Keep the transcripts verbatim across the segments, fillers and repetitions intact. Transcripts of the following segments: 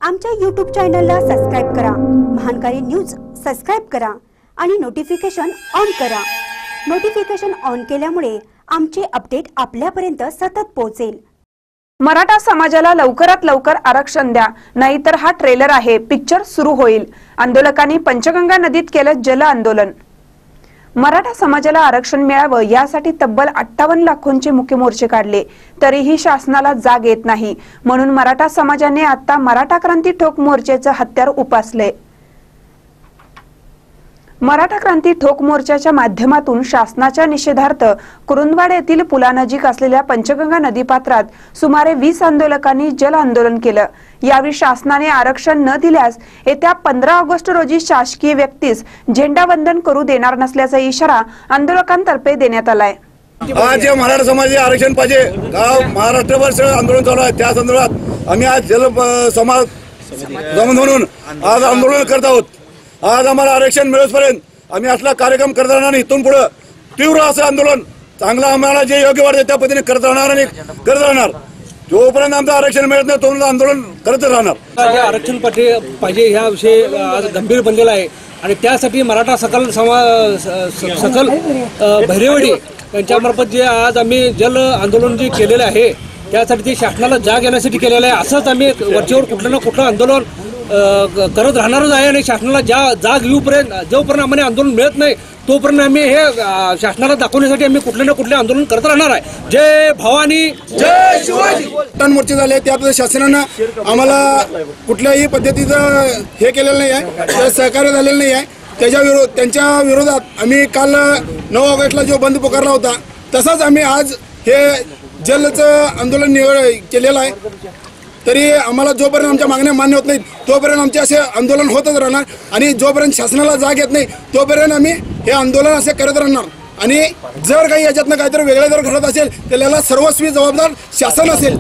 आमच्या यूट्यूब चॅनलला सबस्क्राइब करा, महानकारी न्यूज सबस्क्राइब करा आणि नोटिफिकेशन ऑन करा। नोटिफिकेशन ऑन केल्यामुळे आमचे अपडेट आपल्यापर्यंत सतत पोहोचेल। मराठा समाजाला लवकरात लवकर आरक्षण द्या, नाहीतर हा ट्रेलर आहे, पिक्चर सुरू होईल। आंदोलकांनी पंचगंगा नदीत केलं जल आंदोलन। मराठा समाजाला आरक्षण मिळावं यासाठी तब्बल अठ्ठावन्न लाखोंचे मुख्य मोर्चे काढले, तरीही शासनाला जाग येत नाही। म्हणून मराठा समाजाने आता मराठा क्रांती ठोक मोर्चाचं हत्यार उपासले। मराठा क्रांती ठोक मोर्चाच्या माध्यमातून शासनाच्या निषेधार्थ कुरुंदवाड येथील पुलानजीक असलेल्या पंचगंगा नदीपात्रात सुमारे वीस आंदोलकांनी जल आंदोलन केलं। यावेळी शासनाने आरक्षण न दिल्यास येत्या पंधरा ऑगस्ट रोजी शासकीय व्यक्तीस झेंडावंदन करू देणार नसल्याचा इशारा आंदोलकांतर्फे देण्यात आलाय। आज मराठा समाजाचे आरक्षण पाहिजे, गाव महाराष्ट्रभर आंदोलन चालू आहे। त्या संदर्भात आम्ही आज जल समाज म्हणून आज आंदोलन करत आहोत। आज आम्हाला आरक्षण मिळेपर्यंत आम्ही असला कार्यक्रम करत राहणार नाही। इथून पुढे तीव्र असं आंदोलन चांगला आम्हाला जे योग्य वाटते त्या पद्धतीने करत राहणार आणि करत राहणार। जोपर्यंत आमचं आरक्षण मिळत नाही तोपर्यंत आंदोलन करत राहणार। आरक्षण पाहिजे ह्या विषय आज गंभीर बनलेला आहे आणि त्यासाठी मराठा सकल सकल भैरेवाडी यांच्यामार्फत जे आज आम्ही जल आंदोलन जे केलेलं आहे त्यासाठी ते शासनाला जाग येण्यासाठी केलेलं आहे। असंच आम्ही वरचेवर कुठलं ना कुठलं आंदोलन करत राहणारच आहे आणि शासनाला ज्या जाग येऊपर्यंत जोपर्यंत आम्हाला आंदोलन मिळत नाही तोपर्यंत आम्ही हे शासनाला दाखवण्यासाठी आम्ही कुठले ना कुठले आंदोलन करत राहणार आहे। जय भवानी, जय शिवाजी। मोर्चे झाले त्याबद्दल शासनानं आम्हाला कुठल्याही पद्धतीचं हे केलेलं नाही आहे, सहकार्य झालेलं नाही आहे। त्याच्या विरोध त्यांच्या विरोधात आम्ही काल नऊ ऑगस्टला जो बंद पुकारला होता तसाच आम्ही आज हे जलचं आंदोलन निवड केलेलं आहे। तरी आम्हाला जोपर्यंत आमच्या मागण्या मान्य होत नाहीत तोपर्यंत आमचे असे आंदोलन होतच राहणार आणि जोपर्यंत शासनाला जाग येत नाही तोपर्यंत आम्ही हे आंदोलन असे करत राहणार। आणि जर काही याच्यातनं काहीतरी वेगळं जर घडत असेल तर याला सर्वस्वी जबाबदार शासन असेल।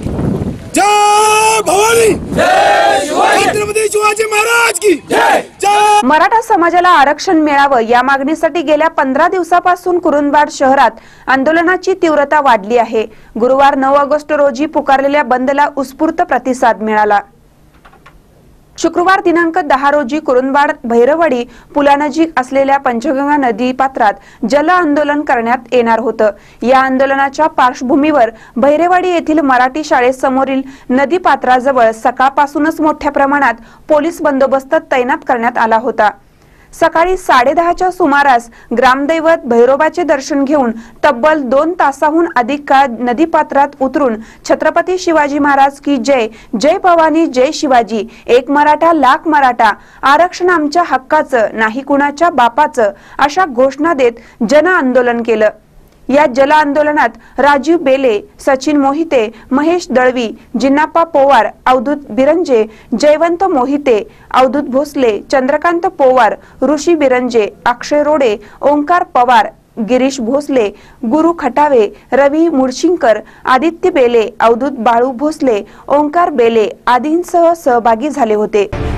जय भवानी, छत्रपती शिवाजी महाराज की जय। मराठा समाजाला आरक्षण मिळावं या मागणीसाठी गेल्या पंधरा दिवसापासून कुरुंदवाड शहरात आंदोलनाची तीव्रता वाढली आहे। गुरुवार नऊ ऑगस्ट रोजी पुकारलेल्या बंदला उत्स्फूर्त प्रतिसाद मिळाला। शुक्रवार दिनांक दहा रोजी कुरुंदवाड भैरवाडी पुलानजीक असलेल्या पंचगंगा नदी पात्रात जल आंदोलन करण्यात येणार होतं। या आंदोलनाच्या पार्श्वभूमीवर भैरवाडी येथील मराठी शाळेसमोरील नदी पात्राजवळ सकाळपासूनच मोठ्या प्रमाणात पोलीस बंदोबस्त तैनात करण्यात आला होता। सकाळी साडेदहाच्या सुमारास ग्रामदैवत भैरोबाचे दर्शन घेऊन तब्बल दोन तासाहून अधिक काळ नदीपात्रात उतरून छत्रपती शिवाजी महाराज की जय, जय भवानी, जय शिवाजी, एक मराठा लाख मराठा, आरक्षण आमच्या हक्काचं नाही कुणाच्या बापाचं अशा घोषणा देत जन आंदोलन केलं। या जल आंदोलनात राजीव बेले, सचिन मोहिते, महेश दळवी, जिन्नाप्पा पोवार, अवधूत बिरंजे, जयवंत मोहिते, अवधूत भोसले, चंद्रकांत पोवार, ऋषी बिरंजे, अक्षय रोडे, ओंकार पवार, गिरीश भोसले, गुरु खटावे, रवी मुळशिंकर, आदित्य बेले, अवधूत बाळू भोसले, ओंकार बेले आदींसह सहभागी झाले होते।